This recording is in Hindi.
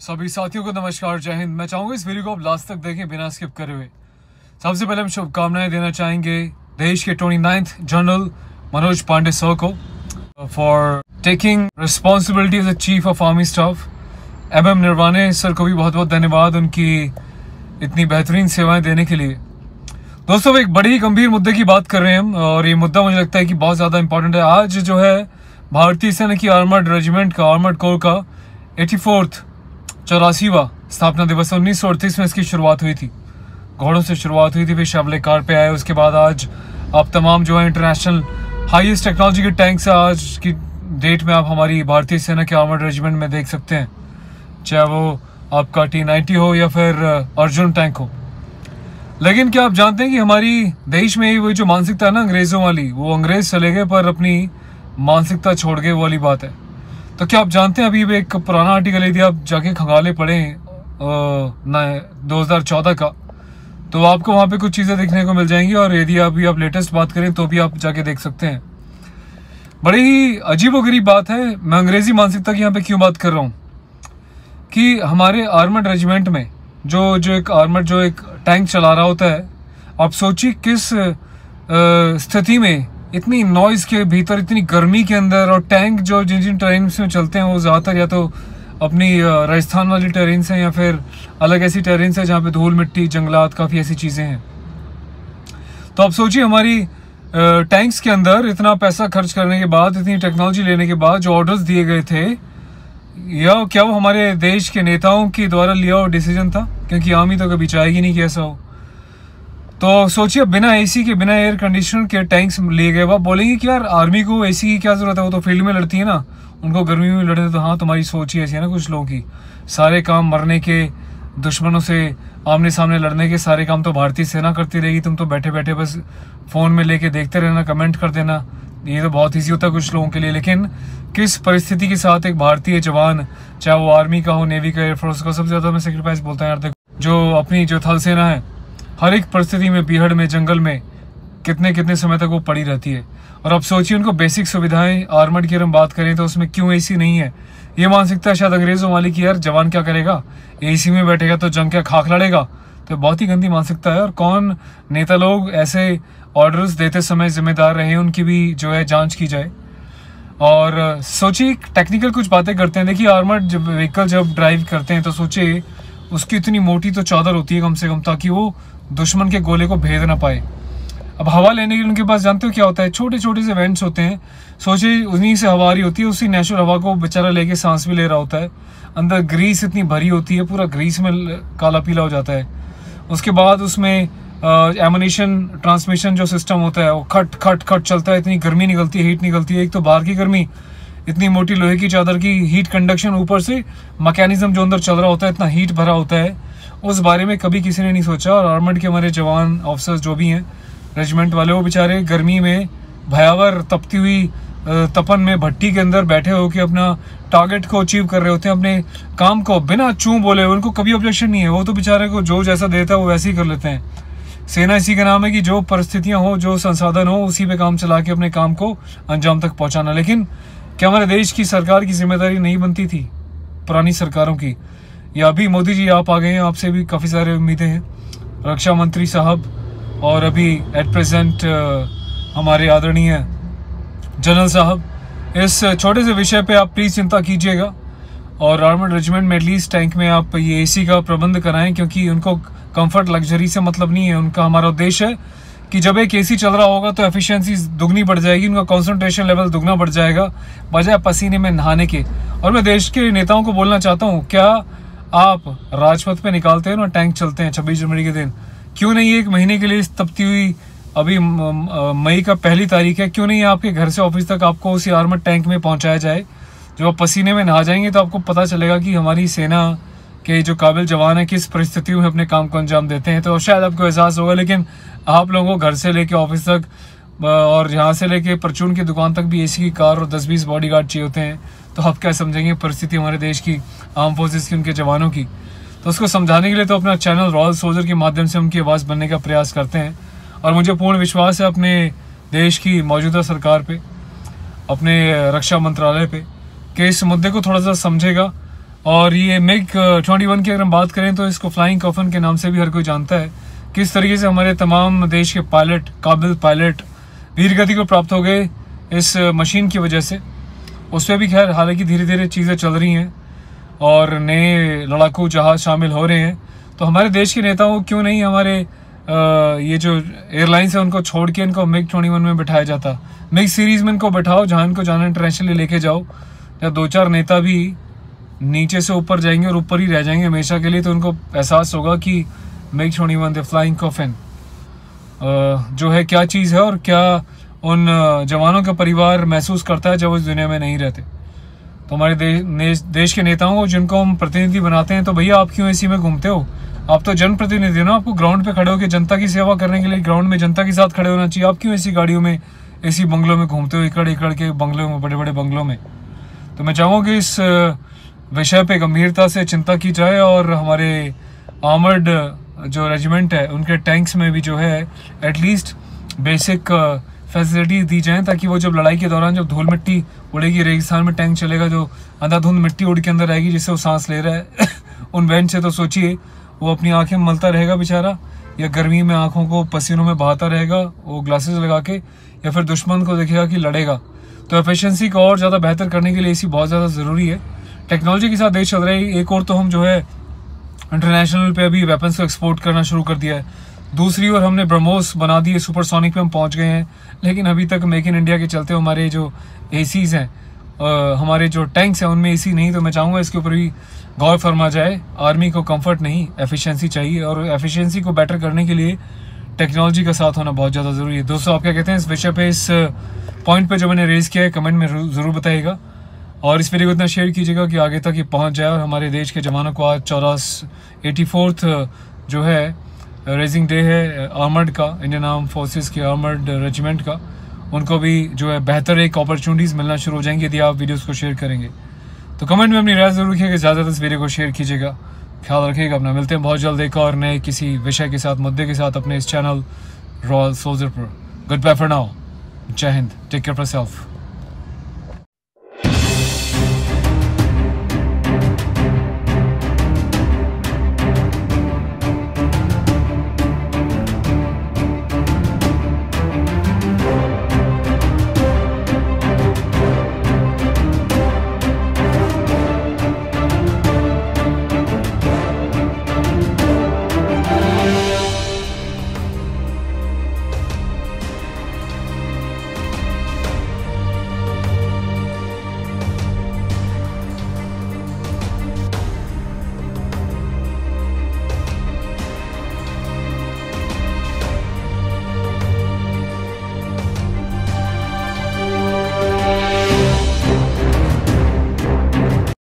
सभी साथियों को नमस्कार, जय हिंद। मैं चाहूंगा इस वीडियो को आप लास्ट तक देखें बिना स्किप करे हुए। सबसे पहले हम शुभकामनाएं देना चाहेंगे देश के 29th general Manoj Pande sir को for taking responsibility as a chief of army staff. MM Naravane sir को भी बहुत बहुत धन्यवाद उनकी इतनी बेहतरीन सेवाएं देने के लिए। दोस्तों, एक बड़ी ही गंभीर मुद्दे की बात कर रहे हैं हम, और ये मुद्दा मुझे लगता है कि बहुत ज़्यादा इंपॉर्टेंट है। आज जो है भारतीय सेना की आर्मर्ड रेजिमेंट का, आर्मर्ड कोर का 84th 84वां स्थापना दिवस 1938 में इसकी शुरुआत हुई थी। घोड़ों से शुरुआत हुई थी, फिर शवले कार पे आए। उसके बाद आज आप तमाम जो है इंटरनेशनल हाईएस्ट टेक्नोलॉजी के टैंक्स आज की डेट में आप हमारी भारतीय सेना के आर्मर्ड रेजिमेंट में देख सकते हैं, चाहे वो आपका T90 हो या फिर अर्जुन टैंक हो। लेकिन क्या आप जानते हैं कि हमारी देश में वो जो मानसिकता है ना अंग्रेजों वाली, वो अंग्रेज चले गए पर अपनी मानसिकता छोड़ गए, वो वाली बात है। तो क्या आप जानते हैं, अभी एक पुराना आर्टिकल यदि आप जाके खंगाले पढ़ें 2014 का, तो आपको वहाँ पे कुछ चीज़ें देखने को मिल जाएंगी। और यदि अभी आप लेटेस्ट बात करें तो भी आप जाके देख सकते हैं। बड़ी ही अजीबोगरीब बात है। मैं अंग्रेजी मानसिकता की यहाँ पे क्यों बात कर रहा हूँ कि हमारे आर्मर्ड रेजिमेंट में जो एक टैंक चला रहा होता है, आप सोचिए किस स्थिति में, इतनी नॉइज के भीतर, इतनी गर्मी के अंदर, और टैंक जो जिन टेरेन्स में चलते हैं वो ज़्यादातर या तो अपनी राजस्थान वाली टेरेन्स हैं या फिर अलग ऐसी टेरेन्स है जहाँ पे धूल मिट्टी जंगलात काफ़ी ऐसी चीज़ें हैं। तो आप सोचिए हमारी टैंक्स के अंदर इतना पैसा खर्च करने के बाद, इतनी टेक्नोलॉजी लेने के बाद जो ऑर्डर्स दिए गए थे, या क्या वो हमारे देश के नेताओं के द्वारा लिया हुआ डिसीजन था? क्योंकि आर्मी तो कभी चाहेगी नहीं कि ऐसा हो। तो सोचिए बिना AC के, बिना एयर कंडीशनर के टैंक्स लिए गए। आप बोलेंगे कि यार आर्मी को AC की क्या जरूरत है, वो तो फील्ड में लड़ती है ना, उनको गर्मी में लड़ते। तो हाँ, तुम्हारी सोच ही ऐसी है ना कुछ लोगों की। सारे काम मरने के, दुश्मनों से आमने सामने लड़ने के सारे काम तो भारतीय सेना करती रहेगी। तुम तो बैठे बैठे बस फ़ोन में लेके देखते रहना, कमेंट कर देना। ये तो बहुत ईजी होता है कुछ लोगों के लिए। लेकिन किस परिस्थिति के साथ एक भारतीय जवान, चाहे वो आर्मी का हो, नेवी का, एयरफोर्स का, सबसे ज़्यादा मैं सेक्रीफाइस बोलता हूँ यार, देखो जो अपनी जो थल सेना है, हर एक परिस्थिति में, बीहड़ में, जंगल में कितने समय तक वो पड़ी रहती है। और अब सोचिए उनको बेसिक सुविधाएं आर्मर्ड की हम बात करें तो उसमें क्यों AC नहीं है। ये मानसिकता शायद अंग्रेजों वाली की, यार जवान क्या करेगा, AC में बैठेगा तो जंग क्या खाक लड़ेगा। तो बहुत ही गंदी मानसिकता है। और कौन नेता लोग ऐसे ऑर्डर्स देते समय जिम्मेदार रहे, उनकी भी जो है जांच की जाए। और सोचिए टेक्निकल कुछ बातें करते हैं। देखिए आर्मर्ड जब व्हीकल जब ड्राइव करते हैं तो सोचिए उसकी इतनी मोटी तो चादर होती है कम से कम, ताकि वो दुश्मन के गोले को भेद ना पाए। अब हवा लेने के लिए उनके पास जानते हो क्या होता है, छोटे छोटे से वेंट्स होते हैं। सोचिए उन्हीं से हवा आ रही होती है, उसी नेचुरल हवा को बेचारा लेके सांस भी ले रहा होता है। अंदर ग्रीस इतनी भरी होती है, पूरा ग्रीस में काला पीला हो जाता है। उसके बाद उसमें एमिनेशन ट्रांसमिशन जो सिस्टम होता है वो खट खट खट चलता है। इतनी गर्मी निकलती है, हीट निकलती है। एक तो बाहर की गर्मी, इतनी मोटी लोहे की चादर की हीट कंडक्शन, ऊपर से मैकेनिज्म जो अंदर चल रहा होता है, इतना हीट भरा होता है। उस बारे में कभी किसी ने नहीं सोचा। और आर्मर्ड के हमारे जवान, ऑफिसर्स जो भी हैं रेजिमेंट वाले, वो बेचारे गर्मी में भयावर तपती हुई तपन में भट्टी के अंदर बैठे होकर अपना टारगेट को अचीव कर रहे होते हैं, अपने काम को बिना चूं बोले। उनको कभी ऑब्जेक्शन नहीं है, वो तो बेचारे को जो जैसा देता है वो वैसे ही कर लेते हैं। सेना इसी का नाम है कि जो परिस्थितियां हो, जो संसाधन हो, उसी पे काम चला के अपने काम को अंजाम तक पहुंचाना। लेकिन क्या हमारे देश की सरकार की जिम्मेदारी नहीं बनती थी पुरानी सरकारों की? या अभी मोदी जी आप आ गए हैं, आपसे भी काफ़ी सारे उम्मीदें हैं, रक्षा मंत्री साहब, और अभी एट प्रेजेंट हमारे आदरणीय जनरल साहब। इस छोटे से विषय पे आप प्लीज़ चिंता कीजिएगा और आर्मर्ड रेजिमेंट में एटलीस्ट टैंक में आप ये AC का प्रबंध कराएं, क्योंकि उनको कंफर्ट लग्जरी से मतलब नहीं है। उनका, हमारा उद्देश्य है कि जब एक AC चल रहा होगा तो एफिशिएंसी दुगनी बढ़ जाएगी, उनका कंसंट्रेशन लेवल दुगना बढ़ जाएगा बजाय पसीने में नहाने के। और मैं देश के नेताओं को बोलना चाहता हूँ, क्या आप राजपथ पे निकालते हैं ना टैंक चलते हैं 26 जनवरी के दिन, क्यों नहीं 1 महीने के लिए तपती हुई, अभी मई का 1 तारीख है, क्यों नहीं आपके घर से ऑफिस तक आपको उसी आर्मर्ड टैंक में पहुंचाया जाए? जब आप पसीने में नहा जाएंगे तो आपको पता चलेगा कि हमारी सेना के जो काबिल जवान है किस परिस्थितियों में अपने काम को अंजाम देते हैं। तो शायद आपको एहसास होगा। लेकिन आप लोगों को घर से लेके ऑफिस तक और यहाँ से लेके परचून की दुकान तक भी AC की कार और 10-20 बॉडीगार्ड चाहिए होते हैं। तो आप क्या समझेंगे परिस्थिति हमारे देश की आर्म फोर्सेस की, उनके जवानों की? तो उसको समझाने के लिए तो अपना चैनल रॉयल सोल्जर के माध्यम से उनकी आवाज़ बनने का प्रयास करते हैं। और मुझे पूर्ण विश्वास है अपने देश की मौजूदा सरकार पे, अपने रक्षा मंत्रालय पे, कि इस मुद्दे को थोड़ा सा समझेगा और ये मिग 21 की अगर हम बात करें तो इसको फ्लाइंग कॉफन के नाम से भी हर कोई जानता है। किस तरीके से हमारे तमाम देश के पायलट, काबिल पायलट वीरगति को प्राप्त हो गए इस मशीन की वजह से। उस पर भी खैर हालांकि धीरे धीरे चीज़ें चल रही हैं और नए लड़ाकू जहाज शामिल हो रहे हैं। तो हमारे देश के नेताओं को क्यों नहीं हमारे ये जो एयरलाइंस है उनको छोड़ के इनको मिग 21 में बिठाया जाता। मिग सीरीज़ में इनको बैठाओ, जहाँ इनको जाना इंटरनेशनली लेके जाओ। या 2-4 नेता भी नीचे से ऊपर जाएंगे और ऊपर ही रह जाएंगे हमेशा के लिए, तो उनको एहसास होगा कि मिग 21 द फ्लाइंग कॉफिन जो है क्या चीज़ है और क्या उन जवानों का परिवार महसूस करता है जब उस दुनिया में नहीं रहते। तो हमारे देश के नेताओं को जिनको हम प्रतिनिधि बनाते हैं, तो भैया आप क्यों एसी में घूमते हो? आप तो जनप्रतिनिधि हो ना, आपको ग्राउंड पे खड़े होकर जनता की सेवा करने के लिए ग्राउंड में जनता के साथ खड़े होना चाहिए। आप क्यों ऐसी गाड़ियों में, ऐसी बंगलों में घूमते हो, एकड़ एकड़ के बंगलों में, बड़े बड़े बंगलों में? तो मैं चाहूँगा कि इस विषय पे गंभीरता से चिंता की जाए और हमारे आर्मर्ड जो रेजिमेंट है उनके टैंक्स में भी जो है एटलीस्ट बेसिक फैसिलिटीज दी जाएं, ताकि वो जब लड़ाई के दौरान जब धूल मिट्टी उड़ेगी, रेगिस्तान में टैंक चलेगा, जो अंधाधुंध मिट्टी उड़ के अंदर आएगी जिससे वो सांस ले रहा है उन बेंच से, तो सोचिए वो अपनी आंखें मलता रहेगा बेचारा, या गर्मी में आंखों को पसीनों में बहाता रहेगा वो ग्लासेस लगा के, या फिर दुश्मन को देखेगा कि लड़ेगा। तो एफिशिएंसी को और ज़्यादा बेहतर करने के लिए एसी बहुत ज़्यादा ज़रूरी है। टेक्नोलॉजी के साथ देश चल रहा है। एक और तो हम जो है इंटरनेशनल पे अभी वेपन्स को एक्सपोर्ट करना शुरू कर दिया है, दूसरी ओर हमने ब्रह्मोस बना दिए, सुपरसोनिक पे हम पहुंच गए हैं। लेकिन अभी तक मेक इन इंडिया के चलते हमारे जो एसीज हैं, हमारे जो टैंक्स हैं उनमें एसी नहीं। तो मैं चाहूँगा इसके ऊपर भी गौर फरमा जाए। आर्मी को कंफर्ट नहीं, एफिशिएंसी चाहिए, और एफिशिएंसी को बेटर करने के लिए टेक्नोलॉजी का साथ होना बहुत ज़्यादा ज़रूरी है। दोस्तों आप क्या कहते हैं इस विषय पे, इस पॉइंट पे जो मैंने रेज किया है, कमेंट में ज़रूर बताइएगा। और इस वीडियो को इतना शेयर कीजिएगा कि आगे तक ये पहुंच जाए और हमारे देश के जवानों को आज 84th जो है रेजिंग डे है आर्मर्ड का, इंडियन आर्म फोर्सेस के आर्मर्ड रेजिमेंट का, उनको भी जो है बेहतर एक अपॉर्चुनिटीज़ मिलना शुरू हो जाएंगी यदि आप वीडियोस को शेयर करेंगे। तो कमेंट में अपनी राय जरूर रखिएगा, ज़्यादा इस वीडियो को शेयर कीजिएगा। ख्याल रखिएगा अपना। मिलते हैं बहुत जल्द एक और नए किसी विषय के साथ, मुद्दे के साथ अपने इस चैनल रॉयल सोल्जर पर। Good bye for now. जय हिंद। Take care for self.